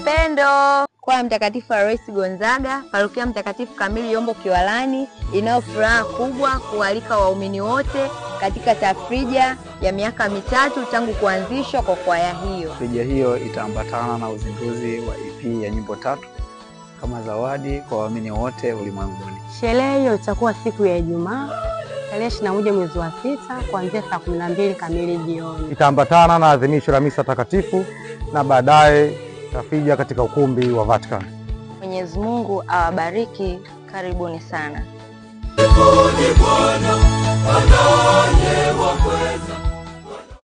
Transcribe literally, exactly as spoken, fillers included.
upendo. Kwa Mtakatifu Alois Gonzaga, Parokia Mtakatifu Kamili Yombo Kiwalani, inayo furaha kubwa kualika waumini wote katika tafrija ya miaka mitatu tangu kuanzishwa kwa kwaya hiyo. Tafrija hiyo itaambatana na uzinduzi wa E P ya nyimbo tatu kama zawadi kwa waumini wote ulimwenguni. Sherehe hiyo itakuwa siku ya Ijumaa tarehe ishirini na moja mwezi wa sita kuanzia saa kumi na mbili kamili jioni. Itaambatana na adhimisho la misa takatifu na baadaye tafrija katika ukumbi wa Vatican. Mwenyezi Mungu awabariki, karibuni sana. Bwana anaye wakweza.